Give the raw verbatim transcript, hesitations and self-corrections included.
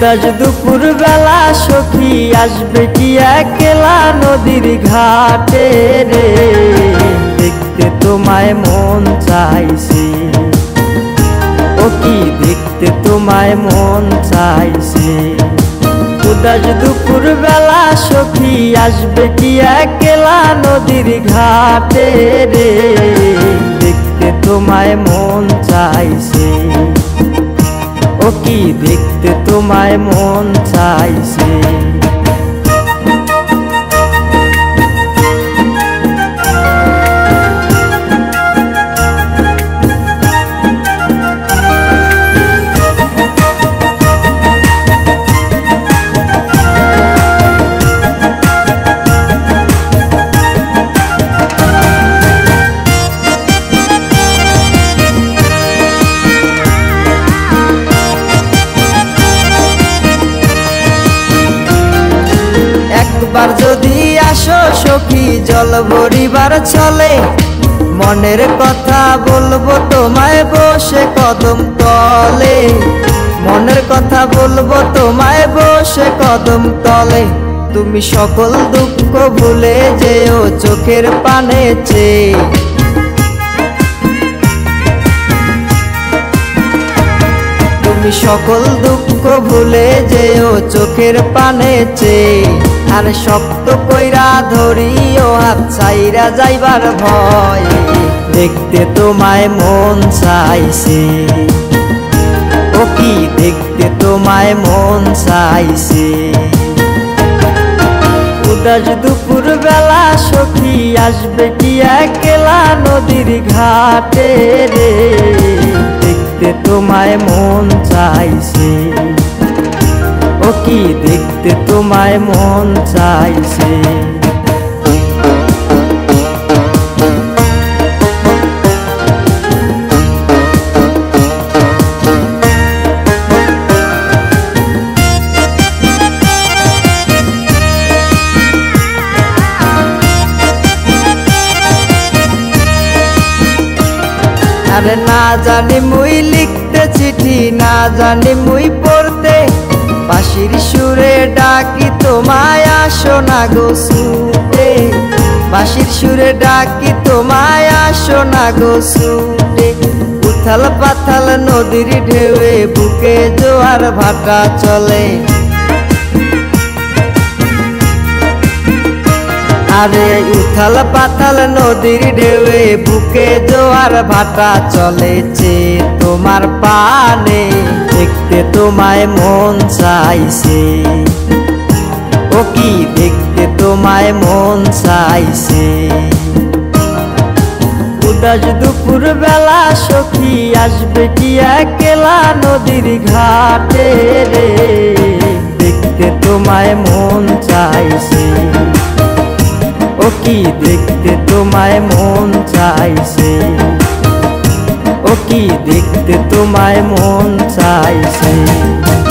উদাস দুপুর বেলা সখী আসবে কি একলা নদীর ঘাটে রে, দেখতে তোমায় মন চাইছে, ও কি দেখতে তোমায় মন চাইছে। উদাস দুপুর বেলা সখী আসবে কি একলা নদীর ঘাটে রে, দেখতে তোমায় মন চাইছে, ও কি দেখতে তোমায় মন চাইছে। একবার যদি আসো সখী জল ভরিবার চলে, মনের কথা বলবো তোমায় বসে কদম তলে, মনের কথা বলবো তোমায় বসে কদম তলে। তুমি সকল দুঃখ ভুলে যেও চোখের পানে চেয়ে, তুমি সকল দুঃখ ভুলে যেও চোখের পানে চেয়ে। আর শক্ত কইরা ধরিও হাত ছাইরা যাইবার ভয়, দেখতে তোমায় মন চাইছে, ও কি দেখতে তোমায় মন চাইছে। উদাস দুপুর বেলা সখী আসবে কি একলা নদীর ঘাটে রে, দেখতে তোমায় মন চাইছে, ও কি দেখতে তোমায় মন চাইছে। আরে না জানি মুই লিখতে চিঠি, না জানি মুই পড়তে, বাঁশির সুরে ডাকি তোমায় আসো না গো ছুটে, বাঁশির সুরে ডাকি তোমায় আসো না গো ছুটে। উথাল পাথাল নদীর ঢেউয়ে বুকে জোয়ার ভাটা চলে, আরে উথাল পাথাল নদীর ঢেউয়ে বুকে জোয়ার ভাটা চলেছে তোমার পানে, দেখতে তোমায় মন চাইছে, ও কি দেখতে তোমায় মন চাইছে। উদাস দুপুর বেলা সখী আসবে কি একলা নদীর ঘাটে রে, দেখতে তোমায় মন চাইছে, ও কি দেখতে তোমায় মন চাইছে, ও কি দেখতে তোমায় মন চাইছে।